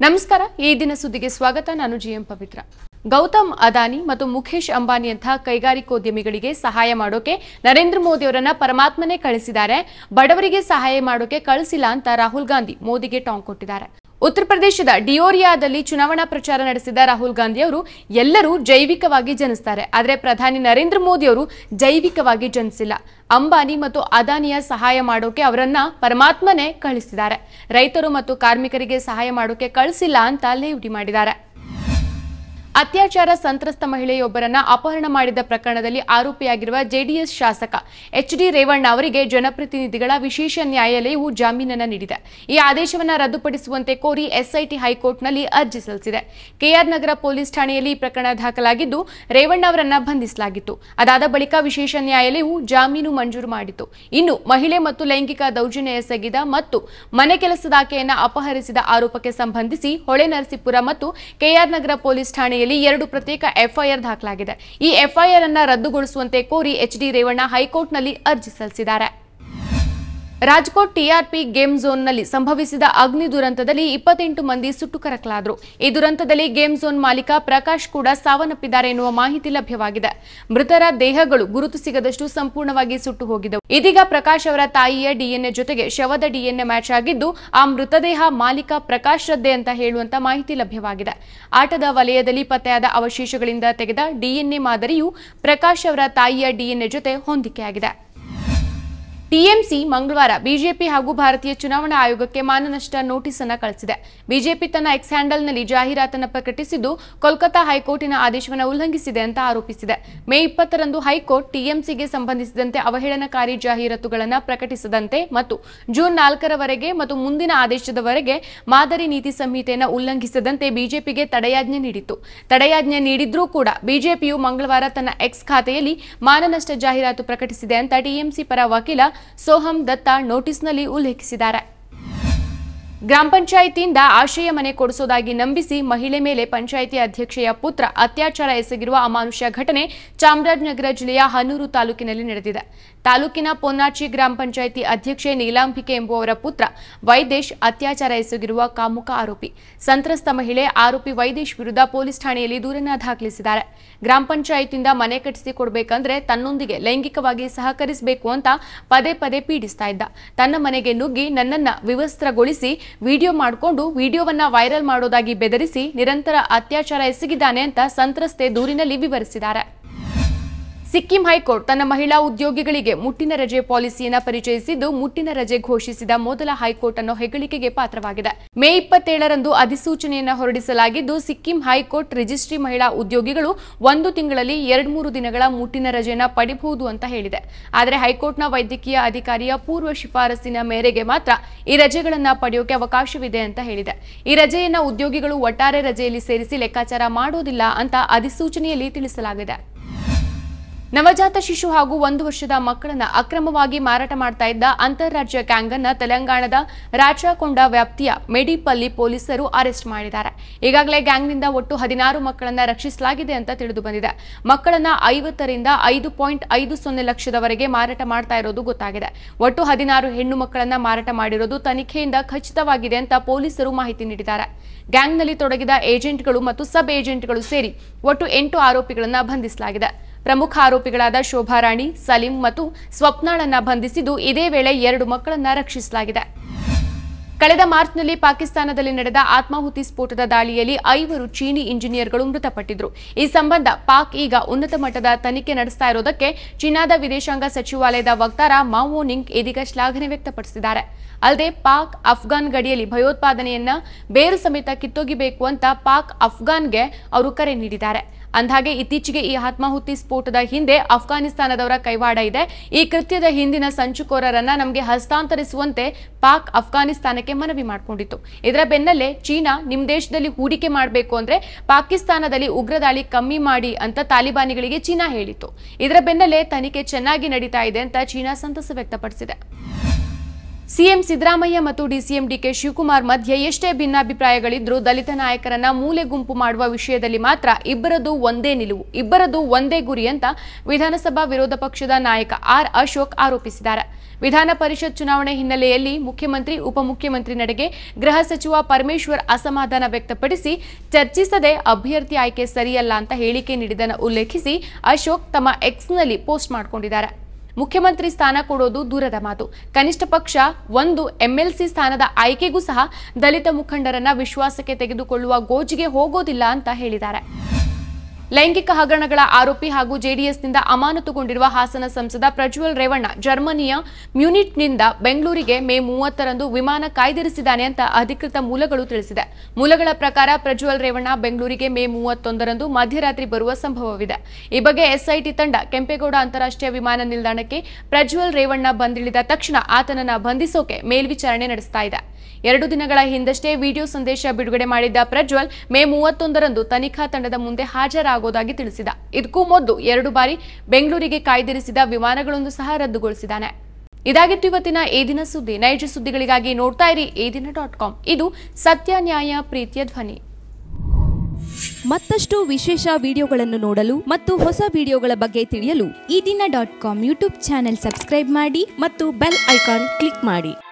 ನಮಸ್ಕಾರ ಈ ದಿನ ಸುದ್ದಿಗೆ ಸ್ವಾಗತ ನಾನು ಜಿಎಂ ಪವಿತ್ರ ಗೌತಮ್ ಅದಾನಿ ಮತ್ತು ಮುಖೇಶ್ ಅಂಬಾನಿ ಅಂತ ಕೈಗಾರಿಕೋದ್ಯಮಿಗಳಿಗೆ ಸಹಾಯ ಮಾಡೋಕೆ ನರೇಂದ್ರ ಮೋದಿ ಅವರನ್ನ ಪರಮಾತ್ಮನೇ ಕಳಿಸಿದ್ದಾರೆ ಬಡವರಿಗೆ ಸಹಾಯ ಮಾಡೋಕೆ ಕಳಿಸಿಲ್ಲ ಅಂತ ರಾಹುಲ್ ಗಾಂಧಿ ಮೋದಿಗೆ ಟಾಂಗ್ ಕೊಟ್ಟಿದ್ದಾರೆ ಉತ್ತರ ಪ್ರದೇಶದ ಡಿಯೋರಿಯಾದಲ್ಲಿ ಚುನಾವಣಾ ಪ್ರಚಾರ ನಡೆಸಿದ ರಾಹುಲ್ ಗಾಂಧಿ ಅವರು ಎಲ್ಲರೂ ಜೈವಿಕವಾಗಿ ಜನಿಸ್ತಾರೆ ಆದರೆ ಪ್ರಧಾನಿ ನರೇಂದ್ರ ಮೋದಿ ಅವರು ಜೈವಿಕವಾಗಿ ಜನಿಸಿಲ್ಲ ಅಂಬಾನಿ ಮತ್ತು ಅದಾನಿಯ ಸಹಾಯ ಮಾಡೋಕೆ ಅವರನ್ನ ಪರಮಾತ್ಮನೇ ಕಳಿಸಿದ್ದಾರೆ ರೈತರು ಮತ್ತು ಕಾರ್ಮಿಕರಿಗೆ ಸಹಾಯ ಮಾಡೋಕೆ ಕಳಿಸಿಲ್ಲ ಅಂತ ಲೇವಡಿ ಮಾಡಿದ್ದಾರೆ ಅತ್ಯಾಚಾರ ಸಂತ್ರಸ್ತ ಮಹಿಳೆಯೊಬ್ಬರನ್ನ ಅಪಹರಣ ಮಾಡಿದ ಪ್ರಕರಣದಲ್ಲಿ ಆರೋಪಿಯಾಗಿರುವ ಜೆಡಿಎಸ್ ಶಾಸಕ ಎಚ್ಡಿ ರೇವಣ್ಣ ಅವರಿಗೆ ಜನಪ್ರತಿನಿಧಿಗಳ ವಿಶೇಷ ನ್ಯಾಯಾಲಯವು ಜಾಮೀನನ್ನು ನೀಡಿದೆ ಈ ಆದೇಶವನ್ನು ರದ್ದುಪಡಿಸುವಂತೆ ಕೋರಿ ಎಸ್ಐಟಿ ಹೈಕೋರ್ಟ್ನಲ್ಲಿ ಅರ್ಜಿ ಸಲ್ಲಿಸಿದೆ ಕೆಆರ್ ನಗರ ಪೊಲೀಸ್ ಠಾಣೆಯಲ್ಲಿ ಈ ಪ್ರಕರಣ ದಾಖಲಾಗಿದ್ದು ರೇವಣ್ಣ ಅವರನ್ನ ಬಂಧಿಸಲಾಗಿತ್ತು ಅದಾದ ಬಳಿಕ ವಿಶೇಷ ನ್ಯಾಯಾಲಯವು ಜಾಮೀನು ಮಂಜೂರು ಮಾಡಿತು ಇನ್ನು ಮಹಿಳೆ ಮತ್ತು ಲೈಂಗಿಕ ದೌರ್ಜನ್ಯ ಎಸಗಿದ ಮತ್ತು ಮನೆ ಕೆಲಸದಾಕೆಯನ್ನ ಅಪಹರಿಸಿದ ಆರೋಪಕ್ಕೆ ಸಂಬಂಧಿಸಿ ಹೊಳೆನರಸೀಪುರ ಮತ್ತು ಕೆಆರ್ ನಗರ ಪೊಲೀಸ್ ಠಾಣೆಯಲ್ಲಿ 2 ಪ್ರತ್ಯೇಕ ಎಫ್ಐಆರ್ ದಾಖಲಾಗಿದೆ ಈ ಎಫ್ಐಆರ್ ಅನ್ನು ರದ್ದುಗೊಳಿಸುವಂತೆ ಕೋರಿ ಎಚ್ಡಿ ರೇವಣ್ಣ ಹೈಕೋರ್ಟ್ನಲ್ಲಿ ಅರ್ಜಿ ಸಲ್ಲಿಸಿದ್ದಾರೆ ರಾಜ್ಕೋಟ್ ಟಿಆರ್ಪಿ ಗೇಮ್ ಝೋನ್ನಲ್ಲಿ ಸಂಭವಿಸಿದ ಅಗ್ನಿ ದುರಂತದಲ್ಲಿ 28 ಮಂದಿ ಸುಟ್ಟು ಕರಕಲಾದರು ಈ ದುರಂತದಲ್ಲಿ ಗೇಮ್ ಝೋನ್ ಮಾಲೀಕ ಪ್ರಕಾಶ್ ಕೂಡ ಸಾವನ್ನಪ್ಪಿದ್ದಾರೆ ಎನ್ನುವ ಮಾಹಿತಿ ಲಭ್ಯವಾಗಿದೆ ಮೃತರ ದೇಹಗಳು ಗುರುತು ಸಿಗದಷ್ಟು ಸಂಪೂರ್ಣವಾಗಿ ಸುಟ್ಟು ಹೋಗಿದ್ದವು ಇದೀಗ ಪ್ರಕಾಶ್ ಅವರ ತಾಯಿಯ ಡಿಎನ್ಎ ಜೊತೆಗೆ ಶವದ ಡಿಎನ್ಎ ಮ್ಯಾಚ್ ಆಗಿದ್ದು ಆ ಮೃತದೇಹ ಮಾಲೀಕ ಪ್ರಕಾಶ್ ರದ್ದೆ ಅಂತ ಹೇಳುವಂತ ಮಾಹಿತಿ ಲಭ್ಯವಾಗಿದೆ ಆಟದ ವಲಯದಲ್ಲಿ ಪತ್ತೆಯಾದ ಅವಶೇಷಗಳಿಂದ ತೆಗೆದ ಡಿಎನ್ಎ ಮಾದರಿಯು ಪ್ರಕಾಶ್ ಅವರ ತಾಯಿಯ ಡಿಎನ್ಎ ಜೊತೆ ಹೊಂದಿಕೆಯಾಗಿದೆ ಟಿಎಂಸಿ ಮಂಗಳವಾರ ಬಿಜೆಪಿ ಹಾಗೂ ಭಾರತೀಯ ಚುನಾವಣಾ ಆಯೋಗಕ್ಕೆ ಮಾನನಷ್ಟ ನೋಟಿಸ್ ಅನ್ನು ಕಳಿಸಿದೆ ಬಿಜೆಪಿ ತನ್ನ ಎಕ್ಸ್ ಹ್ಯಾಂಡಲ್ನಲ್ಲಿ ಜಾಹೀರಾತನ್ನು ಪ್ರಕಟಿಸಿದ್ದು ಕೋಲ್ಕತಾ ಹೈಕೋರ್ಟಿನ ಆದೇಶವನ್ನು ಉಲ್ಲಂಘಿಸಿದೆ ಅಂತ ಆರೋಪಿಸಿದೆ ಮೇ 20ರಂದು ಹೈಕೋರ್ಟ್ ಟಿಎಂಸಿಗೆ ಸಂಬಂಧಿಸಿದಂತೆ ಅವಹೇಳನಕಾರಿ ಜಾಹೀರಾತುಗಳನ್ನು ಪ್ರಕಟಿಸದಂತೆ ಮತ್ತು ಜೂನ್ 4ರವರೆಗೆ ಮತ್ತು ಮುಂದಿನ ಆದೇಶದವರೆಗೆ ಮಾದರಿ ನೀತಿ ಸಂಹಿತೆಯನ್ನು ಉಲ್ಲಂಘಿಸದಂತೆ ಬಿಜೆಪಿಗೆ ತಡೆಯಾಜ್ಞೆ ನೀಡಿತ್ತು ತಡೆಯಾಜ್ಞೆ ನೀಡಿದ್ರೂ ಕೂಡ ಬಿಜೆಪಿಯು ಮಂಗಳವಾರ ತನ್ನ ಎಕ್ಸ್ ಖಾತೆಯಲ್ಲಿ ಮಾನನಷ್ಟ ಜಾಹೀರಾತು ಪ್ರಕಟಿಸಿದೆ ಅಂತ ಟಿಎಂಸಿ ಪರ ವಕೀಲ ಸೋಹಂ ದತ್ತಾ ನೋಟಿಸ್ನಲ್ಲಿ ಉಲ್ಲೇಖಿಸಿದ್ದಾರೆ ಗ್ರಾಮ ಪಂಚಾಯಿತಿಯಿಂದ ಆಶ್ರಯ ಮನೆ ಕೊಡಿಸೋದಾಗಿ ನಂಬಿಸಿ ಮಹಿಳೆ ಮೇಲೆ ಪಂಚಾಯಿತಿ ಅಧ್ಯಕ್ಷೆಯ ಪುತ್ರ ಅತ್ಯಾಚಾರ ಎಸಗಿರುವ ಅಮಾನುಷ್ಯ ಘಟನೆ ಚಾಮರಾಜನಗರ ಜಿಲ್ಲೆಯ ಹನೂರು ತಾಲೂಕಿನಲ್ಲಿ ನಡೆದಿದೆ ತಾಲೂಕಿನ ಪೊನ್ನಾಚಿ ಗ್ರಾಮ ಪಂಚಾಯಿತಿ ಅಧ್ಯಕ್ಷೆ ನೀಲಾಂಬಿಕೆ ಎಂಬುವವರ ಪುತ್ರ ವೈದೇಶ್ ಅತ್ಯಾಚಾರ ಎಸಗಿರುವ ಕಾಮುಕ ಆರೋಪಿ ಸಂತ್ರಸ್ತ ಮಹಿಳೆ ಆರೋಪಿ ವೈದೇಶ್ ವಿರುದ್ಧ ಪೊಲೀಸ್ ಠಾಣೆಯಲ್ಲಿ ದೂರನ್ನು ದಾಖಲಿಸಿದ್ದಾರೆ ಗ್ರಾಮ ಪಂಚಾಯಿತಿಯಿಂದ ಮನೆ ಕಟ್ಟಿಸಿ ಕೊಡಬೇಕಂದ್ರೆ ತನ್ನೊಂದಿಗೆ ಲೈಂಗಿಕವಾಗಿ ಸಹಕರಿಸಬೇಕು ಅಂತ ಪದೇ ಪದೇ ಪೀಡಿಸ್ತಾ ಇದ್ದ ತನ್ನ ಮನೆಗೆ ನುಗ್ಗಿ ನನ್ನನ್ನ ವಿವಸ್ತ್ರಗೊಳಿಸಿ ವಿಡಿಯೋ ಮಾಡಿಕೊಂಡು ವಿಡಿಯೋವನ್ನ ವೈರಲ್ ಮಾಡೋದಾಗಿ ಬೆದರಿಸಿ ನಿರಂತರ ಅತ್ಯಾಚಾರ ಎಸಗಿದ್ದಾನೆ ಅಂತ ಸಂತ್ರಸ್ತೆ ದೂರಿನಲ್ಲಿ ವಿವರಿಸಿದ್ದಾರೆ ಸಿಕ್ಕಿಂ ಹೈಕೋರ್ಟ್ ತನ್ನ ಮಹಿಳಾ ಉದ್ಯೋಗಿಗಳಿಗೆ ಮುಟ್ಟಿನ ರಜೆ ಪಾಲಿಸಿಯನ್ನು ಪರಿಚಯಿಸಿದ್ದು ಮುಟ್ಟಿನ ರಜೆ ಘೋಷಿಸಿದ ಮೊದಲ ಹೈಕೋರ್ಟ್ ಅನ್ನೋ ಹೆಗ್ಗಳಿಕೆಗೆ ಪಾತ್ರವಾಗಿದೆ ಮೇ 27ರಂದು ಅಧಿಸೂಚನೆಯನ್ನು ಹೊರಡಿಸಲಾಗಿದ್ದು ಸಿಕ್ಕಿಂ ಹೈಕೋರ್ಟ್ ರಿಜಿಸ್ಟ್ರಿ ಮಹಿಳಾ ಉದ್ಯೋಗಿಗಳು 1 ತಿಂಗಳಲ್ಲಿ 2-3 ದಿನಗಳ ಮುಟ್ಟಿನ ರಜೆಯನ್ನು ಪಡೆಯಬಹುದು ಅಂತ ಹೇಳಿದೆ ಆದರೆ ಹೈಕೋರ್ಟ್ನ ವೈದ್ಯಕೀಯ ಅಧಿಕಾರಿಯ ಪೂರ್ವ ಶಿಫಾರಸಿನ ಮೇರೆಗೆ ಮಾತ್ರ ಈ ರಜೆಗಳನ್ನು ಪಡೆಯೋಕೆ ಅವಕಾಶವಿದೆ ಅಂತ ಹೇಳಿದೆ ಈ ರಜೆಯನ್ನು ಉದ್ಯೋಗಿಗಳು ಒಟ್ಟಾರೆ ರಜೆಯಲ್ಲಿ ಸೇರಿಸಿ ಲೆಕ್ಕಾಚಾರ ಮಾಡೋದಿಲ್ಲ ಅಂತ ಅಧಿಸೂಚನೆಯಲ್ಲಿ ತಿಳಿಸಲಾಗಿದೆ ನವಜಾತ ಶಿಶು ಹಾಗೂ 1 ವರ್ಷದ ಮಕ್ಕಳನ್ನ ಅಕ್ರಮವಾಗಿ ಮಾರಾಟ ಮಾಡ್ತಾ ಇದ್ದ ಅಂತಾರಾಜ್ಯ ಗ್ಯಾಂಗ್ ಅನ್ನ ತೆಲಂಗಾಣದ ರಾಚಕೊಂಡ ವ್ಯಾಪ್ತಿಯ ಮೆಡಿಪಲ್ಲಿ ಪೊಲೀಸರು ಅರೆಸ್ಟ್ ಮಾಡಿದ್ದಾರೆ ಈಗಾಗಲೇ ಗ್ಯಾಂಗ್ನಿಂದ ಒಟ್ಟು 16 ಮಕ್ಕಳನ್ನ ರಕ್ಷಿಸಲಾಗಿದೆ ಅಂತ ತಿಳಿದು ಬಂದಿದೆ ಮಕ್ಕಳನ್ನ 50ರಿಂದ 5.50 ಲಕ್ಷದವರೆಗೆ ಮಾರಾಟ ಮಾಡ್ತಾ ಇರೋದು ಗೊತ್ತಾಗಿದೆ ಒಟ್ಟು 16 ಹೆಣ್ಣು ಮಕ್ಕಳನ್ನ ಮಾರಾಟ ಮಾಡಿರೋದು ತನಿಖೆಯಿಂದ ಖಚಿತವಾಗಿದೆ ಅಂತ ಪೊಲೀಸರು ಮಾಹಿತಿ ನೀಡಿದ್ದಾರೆ ಗ್ಯಾಂಗ್ನಲ್ಲಿ ತೊಡಗಿದ ಏಜೆಂಟ್ಗಳು ಮತ್ತು ಸಬ್ ಏಜೆಂಟ್ಗಳು ಸೇರಿ ಒಟ್ಟು 8 ಆರೋಪಿಗಳನ್ನ ಬಂಧಿಸಲಾಗಿದೆ ಪ್ರಮುಖ ಆರೋಪಿಗಳಾದ ಶೋಭಾರಾಣಿ ಸಲೀಂ ಮತ್ತು ಸ್ವಪ್ನಾಳನ್ನ ಬಂಧಿಸಿದ್ದು ಇದೇ ವೇಳೆ 2 ಮಕ್ಕಳನ್ನ ರಕ್ಷಿಸಲಾಗಿದೆ ಕಳೆದ ಮಾರ್ಚ್ನಲ್ಲಿ ಪಾಕಿಸ್ತಾನದಲ್ಲಿ ನಡೆದ ಆತ್ಮಾಹುತಿ ಸ್ಫೋಟದ ದಾಳಿಯಲ್ಲಿ 5 ಚೀನಿ ಇಂಜಿನಿಯರ್ಗಳು ಮೃತಪಟ್ಟಿದ್ರು ಈ ಸಂಬಂಧ ಪಾಕ್ ಈಗ ಉನ್ನತ ಮಟ್ಟದ ತನಿಖೆ ನಡೆಸ್ತಾ ಇರೋದಕ್ಕೆ ಚೀನಾದ ವಿದೇಶಾಂಗ ಸಚಿವಾಲಯದ ವಕ್ತಾರ ಮಾವೋ ನಿಂಗ್ ಇದೀಗ ಶ್ಲಾಘನೆ ವ್ಯಕ್ತಪಡಿಸಿದ್ದಾರೆ ಅಲ್ಲದೆ ಪಾಕ್ ಅಫ್ಘಾನ್ ಗಡಿಯಲ್ಲಿ ಭಯೋತ್ಪಾದನೆಯನ್ನ ಬೇರು ಸಮೇತ ಕಿತ್ತೊಗಿಬೇಕು ಅಂತ ಪಾಕ್ ಅಫ್ಘಾನ್ಗೆ ಅವರು ಕರೆ ನೀಡಿದ್ದಾರೆ ಅಂದಹಾಗೆ ಇತ್ತೀಚೆಗೆ ಈ ಆತ್ಮಾಹುತಿ ಸ್ಫೋಟದ ಹಿಂದೆ ಅಫ್ಘಾನಿಸ್ತಾನದವರ ಕೈವಾಡ ಇದೆ ಈ ಕೃತ್ಯದ ಹಿಂದಿನ ಸಂಚುಕೋರರನ್ನ ನಮಗೆ ಹಸ್ತಾಂತರಿಸುವಂತೆ ಪಾಕ್ ಅಫ್ಘಾನಿಸ್ತಾನಕ್ಕೆ ಮನವಿ ಮಾಡಿಕೊಂಡಿತ್ತು ಇದರ ಬೆನ್ನಲ್ಲೇ ಚೀನಾ ನಿಮ್ಮ ದೇಶದಲ್ಲಿ ಹೂಡಿಕೆ ಮಾಡಬೇಕು ಅಂದ್ರೆ ಪಾಕಿಸ್ತಾನದಲ್ಲಿ ಉಗ್ರದಾಳಿ ಕಮ್ಮಿ ಮಾಡಿ ಅಂತ ತಾಲಿಬಾನಿಗಳಿಗೆ ಚೀನಾ ಹೇಳಿತ್ತು ಇದರ ಬೆನ್ನಲ್ಲೇ ತನಿಖೆ ಚೆನ್ನಾಗಿ ನಡೀತಾ ಇದೆ ಅಂತ ಚೀನಾ ಸಂತಸ ವ್ಯಕ್ತಪಡಿಸಿದೆ ಸಿಎಂ ಸಿದ್ದರಾಮಯ್ಯ ಮತ್ತು ಡಿಸಿಎಂ ಡಿಕೆ ಶಿವಕುಮಾರ್ ಮಧ್ಯೆ ಎಷ್ಟೇ ಭಿನ್ನಾಭಿಪ್ರಾಯಗಳಿದ್ರೂ ದಲಿತ ನಾಯಕರನ್ನ ಮೂಲೆ ಗುಂಪು ಮಾಡುವ ವಿಷಯದಲ್ಲಿ ಮಾತ್ರ ಇಬ್ಬರದು ಒಂದೇ ನಿಲುವು, ಇಬ್ಬರದು ಒಂದೇ ಗುರಿ ಅಂತ ವಿಧಾನಸಭಾ ವಿರೋಧ ಪಕ್ಷದ ನಾಯಕ ಆರ್ ಅಶೋಕ್ ಆರೋಪಿಸಿದ್ದಾರೆ. ವಿಧಾನ ಪರಿಷತ್ ಚುನಾವಣೆ ಹಿನ್ನೆಲೆಯಲ್ಲಿ ಮುಖ್ಯಮಂತ್ರಿ ಉಪಮುಖ್ಯಮಂತ್ರಿ ನಡೆಗೆ ಗೃಹ ಸಚಿವ ಪರಮೇಶ್ವರ್ ಅಸಮಾಧಾನ ವ್ಯಕ್ತಪಡಿಸಿ ಚರ್ಚಿಸದೆ ಅಭ್ಯರ್ಥಿ ಆಯ್ಕೆ ಸರಿಯಲ್ಲ ಅಂತ ಹೇಳಿಕೆ ನೀಡಿದ್ದನ್ನು ಉಲ್ಲೇಖಿಸಿ ಅಶೋಕ್ ತಮ್ಮ ಎಕ್ಸ್ನಲ್ಲಿ ಪೋಸ್ಟ್ ಮಾಡಿಕೊಂಡಿದ್ದಾರೆ. ಮುಖ್ಯಮಂತ್ರಿ ಸ್ಥಾನ ಕೊಡೋದು ದೂರದ ಮಾತು, ಕನಿಷ್ಠ ಪಕ್ಷ ಒಂದು ಎಂಎಲ್ಸಿ ಸ್ಥಾನದ ಆಯ್ಕೆಗೂ ಸಹ ದಲಿತ ಮುಖಂಡರನ್ನ ವಿಶ್ವಾಸಕ್ಕೆ ತೆಗೆದುಕೊಳ್ಳುವ ಗೋಜಿಗೆ ಹೋಗೋದಿಲ್ಲ ಅಂತ ಹೇಳಿದ್ದಾರೆ. ಲೈಂಗಿಕ ಹಗರಣಗಳ ಆರೋಪಿ ಹಾಗೂ ಜೆಡಿಎಸ್ನಿಂದ ಅಮಾನತುಗೊಂಡಿರುವ ಹಾಸನ ಸಂಸದ ಪ್ರಜ್ವಲ್ ರೇವಣ್ಣ ಜರ್ಮನಿಯ ಮ್ಯೂನಿಚ್ನಿಂದ ಬೆಂಗಳೂರಿಗೆ ಮೇ 30ರಂದು ವಿಮಾನ ಕಾಯ್ದಿರಿಸಿದ್ದಾನೆ ಅಂತ ಅಧಿಕೃತ ಮೂಲಗಳು ತಿಳಿಸಿದೆ. ಮೂಲಗಳ ಪ್ರಕಾರ ಪ್ರಜ್ವಲ್ ರೇವಣ್ಣ ಬೆಂಗಳೂರಿಗೆ ಮೇ 31ರಂದು ಮಧ್ಯರಾತ್ರಿ ಬರುವ ಸಂಭವವಿದೆ. ಈ ಬಗ್ಗೆ ಎಸ್ಐಟಿ ತಂಡ ಕೆಂಪೇಗೌಡ ಅಂತಾರಾಷ್ಟ್ರೀಯ ವಿಮಾನ ನಿಲ್ದಾಣಕ್ಕೆ ಪ್ರಜ್ವಲ್ ರೇವಣ್ಣ ಬಂದಿಳಿದ ತಕ್ಷಣ ಆತನನ್ನ ಬಂಧಿಸೋಕೆ ಮೇಲ್ವಿಚಾರಣೆ ನಡೆಸ್ತಾ ಇದೆ. 2 ದಿನಗಳ ಹಿಂದಷ್ಟೇ ವಿಡಿಯೋ ಸಂದೇಶ ಬಿಡುಗಡೆ ಮಾಡಿದ್ದ ಪ್ರಜ್ವಲ್ ಮೇ 31ರಂದು ತನಿಖಾ ತಂಡದ ಮುಂದೆ ಹಾಜರಾಗೋದಾಗಿ ತಿಳಿಸಿದ. ಇದಕ್ಕೂ ಮೊದಲು 2 ಬಾರಿ ಬೆಂಗಳೂರಿಗೆ ಕಾಯ್ದಿರಿಸಿದ ವಿಮಾನಗಳನ್ನು ಸಹ ರದ್ದುಗೊಳಿಸಿದ್ದಾನೆ. ಇದಾಗಿತ್ತು ಇವತ್ತಿನ ಈ ದಿನ ಸುದ್ದಿ. ನೈಜ ಸುದ್ದಿಗಳಿಗಾಗಿ ನೋಡ್ತಾ ಇರಿ eDina.com. ಇದು ಸತ್ಯ, ನ್ಯಾಯ, ಪ್ರೀತಿಯ ಧ್ವನಿ. ಮತ್ತಷ್ಟು ವಿಶೇಷ ವಿಡಿಯೋಗಳನ್ನು ನೋಡಲು ಮತ್ತು ಹೊಸ ವಿಡಿಯೋಗಳ ಬಗ್ಗೆ ತಿಳಿಯಲು eDina.com ಯೂಟ್ಯೂಬ್ ಚಾನೆಲ್ ಸಬ್ಸ್ಕ್ರೈಬ್ ಮಾಡಿ ಮತ್ತು ಬೆಲ್ ಐಕಾನ್ ಕ್ಲಿಕ್ ಮಾಡಿ.